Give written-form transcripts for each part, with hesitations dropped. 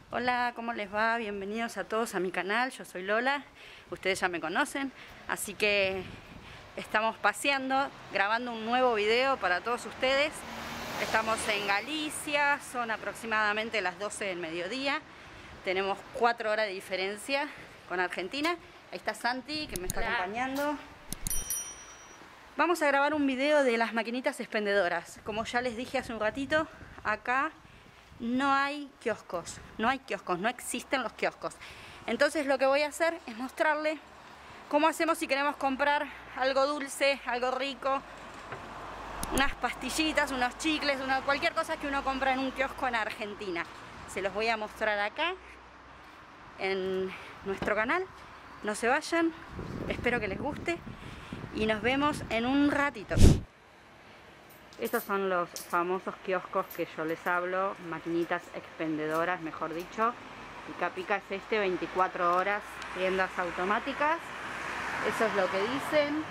Hola, ¿cómo les va? Bienvenidos a todos a mi canal, yo soy Lola, ustedes ya me conocen, así que estamos paseando, grabando un nuevo video para todos ustedes. Estamos en Galicia, son aproximadamente las 12 del mediodía, tenemos 4 horas de diferencia con Argentina. Ahí está Santi, que me está acompañando. Vamos a grabar un video de las maquinitas expendedoras. Como ya les dije hace un ratito, acá no hay kioscos, no existen los kioscos. Entonces lo que voy a hacer es mostrarle cómo hacemos si queremos comprar algo dulce, algo rico, unas pastillitas, unos chicles, cualquier cosa que uno compra en un kiosco en Argentina. Se los voy a mostrar acá en nuestro canal. No se vayan, espero que les guste y nos vemos en un ratito. Estos son los famosos kioscos que yo les hablo, maquinitas expendedoras, mejor dicho. Pica Pica es 24 horas, tiendas automáticas. Eso es lo que dicen.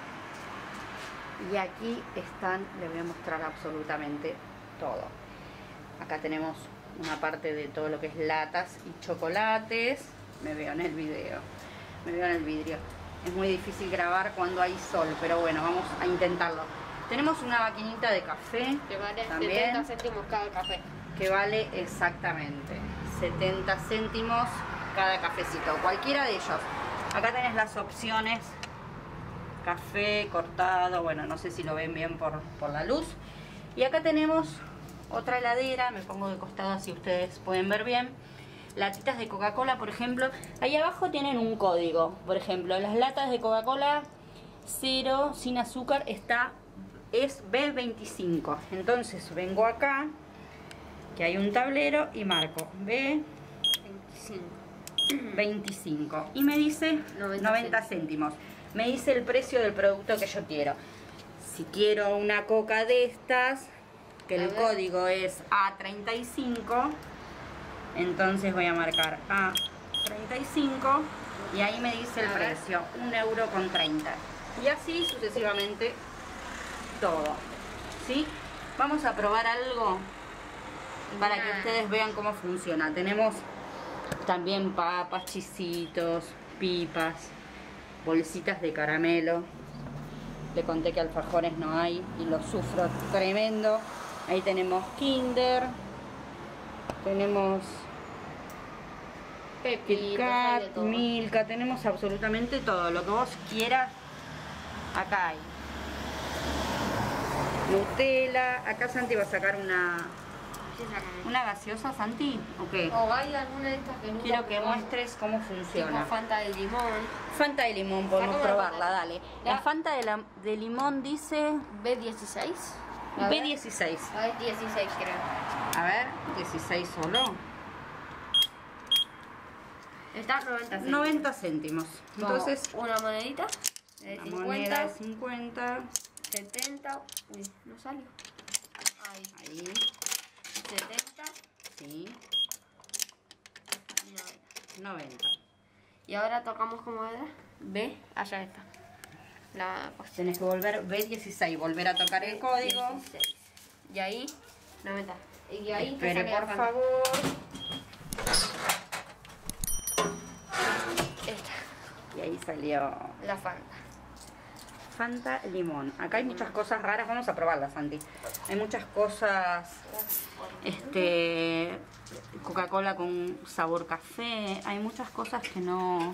Y aquí están, les voy a mostrar absolutamente todo. Acá tenemos una parte de todo lo que es latas y chocolates. Me veo en el video, me veo en el vidrio. Es muy difícil grabar cuando hay sol, pero bueno, vamos a intentarlo. Tenemos una maquinita de café que vale también, 70 céntimos cada café. Que vale exactamente 70 céntimos cada cafecito, cualquiera de ellos. Acá tenés las opciones, café cortado, bueno, no sé si lo ven bien por la luz. Y acá tenemos otra heladera, me pongo de costado así ustedes pueden ver bien. Latitas de Coca-Cola, por ejemplo, ahí abajo tienen un código. Por ejemplo, las latas de Coca-Cola cero, sin azúcar, es B25. Entonces vengo acá, que hay un tablero, y marco B25 y me dice 90 céntimos. Me dice el precio del producto que yo quiero. Si quiero una coca de estas, que el código es A35, entonces voy a marcar A35 y ahí me dice el precio, 1,30 €. Y así sucesivamente todo, ¿sí? Vamos a probar algo para que ustedes vean cómo funciona. Tenemos también papas, chisitos, pipas, bolsitas de caramelo. Le conté que alfajores no hay y lo sufro tremendo. Ahí tenemos Kinder, tenemos KitKat, Milka, tenemos absolutamente todo lo que vos quieras. Acá hay Nutella. Acá Santi va a sacar una gaseosa, Santi, ¿o qué? O hay alguna de estas que nunca quiero que muestres cómo funciona. Tipo Fanta de limón. Fanta de limón, podemos probarla, dale. La Fanta de limón dice B16. B16. Ah, es 16 creo. A ver, 16 solo. Está 90 céntimos. 90 céntimos. Entonces, una monedita de la 50, moneda de 50. 70. Uy, no salió. Ahí. 70. Sí. 90. Y ahora tocamos como era. B, allá está. Tenés que volver B16, volver a tocar el código. 16. Y ahí, 90. Y ahí espere, te por Fanta. favor. Esta. Y ahí salió La Fanta. Fanta limón. Acá hay muchas cosas raras, vamos a probarlas, Santi. Hay muchas cosas, Coca-Cola con sabor café. Hay muchas cosas que no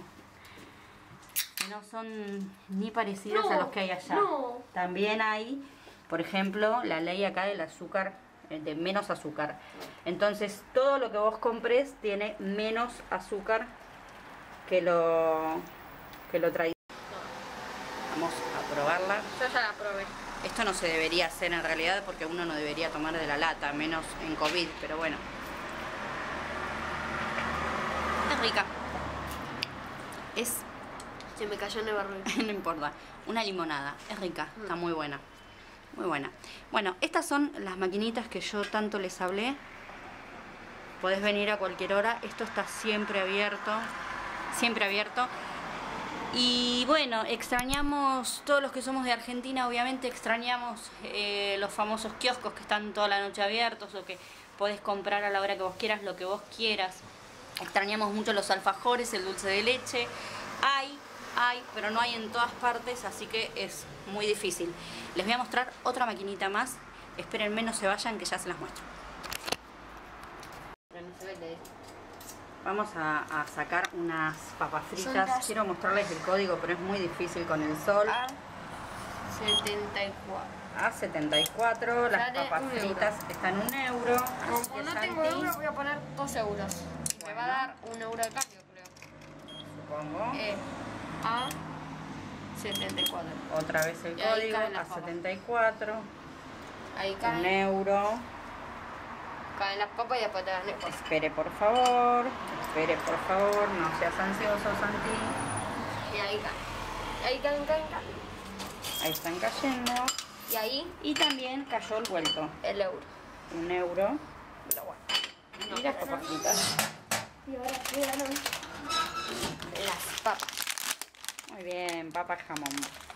son ni parecidas a los que hay allá. No. También hay, por ejemplo, la ley acá del azúcar, de menos azúcar. Entonces, todo lo que vos compres tiene menos azúcar que lo tradicional. Vamos a probarla. Yo ya la probé. Esto no se debería hacer en realidad porque uno no debería tomar de la lata, menos en COVID, pero bueno. Es rica. Se me cayó en el barril. No importa, una limonada, es rica, está muy buena. Muy buena. Bueno, estas son las maquinitas que yo tanto les hablé. Podés venir a cualquier hora, esto está siempre abierto. Siempre abierto. Y bueno, extrañamos, todos los que somos de Argentina, obviamente extrañamos los famosos kioscos que están toda la noche abiertos o que podés comprar a la hora que vos quieras, lo que vos quieras. Extrañamos mucho los alfajores, el dulce de leche. Hay, pero no hay en todas partes, así que es muy difícil. Les voy a mostrar otra maquinita más. Espérenme, no se vayan, que ya se las muestro. Vamos a sacar unas papas fritas. Quiero mostrarles el código, pero es muy difícil con el sol. A74. Las papas fritas están €1. Como no tengo euros, voy a poner 2 euros. Me va a dar €1 de cambio, creo. Supongo. A74. Otra vez el código, A74. Ahí caen. €1. Caen las papas y después te dan el costo. Espere por favor, no seas ansioso, Santi. Y ahí caen. Ahí caen. Ahí están cayendo. Y ahí Y también cayó el vuelto. el euro. €1. Y las papas fritas. Y ahora quedaron las papas. Muy bien, papas jamón.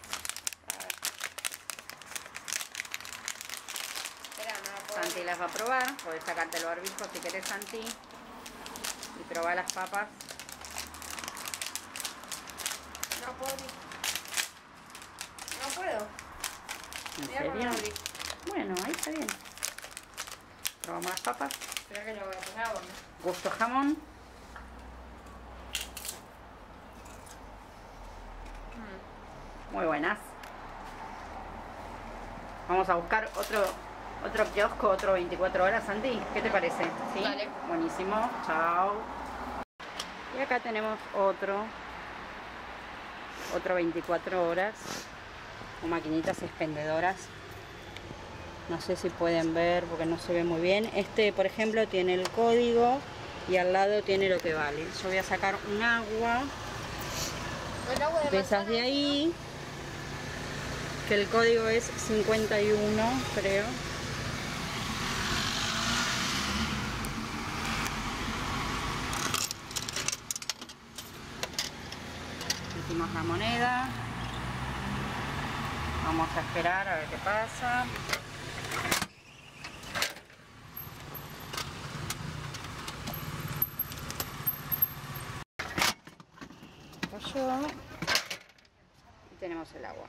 Santi las va a probar. Podés sacarte el barbijo si querés, Santi. Y probar las papas. No puedo. No puedo. ¿En Mira cómo serio? lo abrí. Bueno, ahí está bien. Probamos las papas. Espera que lo voy a poner a bomba. Gusto jamón. Muy buenas. Vamos a buscar otro kiosco, otro 24 horas, Santi. ¿Qué te parece? ¿Sí? Dale. Buenísimo. Chao. Y acá tenemos otro 24 horas. Con maquinitas expendedoras. No sé si pueden ver porque no se ve muy bien. Este, por ejemplo, tiene el código y al lado tiene lo que vale. Yo voy a sacar un agua de esas de ahí, que el código es 51, creo. Metimos la moneda. Vamos a esperar a ver qué pasa. Y tenemos el agua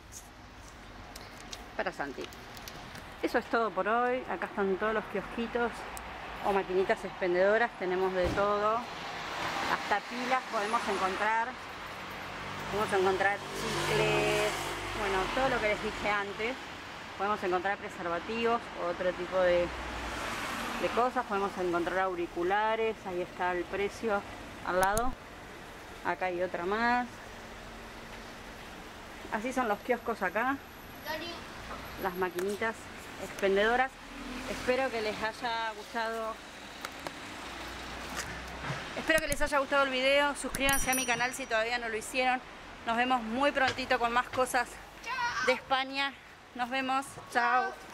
para Santi. Eso es todo por hoy. Acá están todos los kiosquitos o maquinitas expendedoras. Tenemos de todo, hasta pilas podemos encontrar. Podemos encontrar chicles, bueno, todo lo que les dije antes. Podemos encontrar preservativos o otro tipo de cosas. Podemos encontrar auriculares. Ahí está el precio al lado. Acá hay otra más. Así son los kioscos acá. Las maquinitas expendedoras. Espero que les haya gustado. Espero que les haya gustado el video. Suscríbanse a mi canal si todavía no lo hicieron. Nos vemos muy prontito con más cosas de España. Nos vemos. Chao.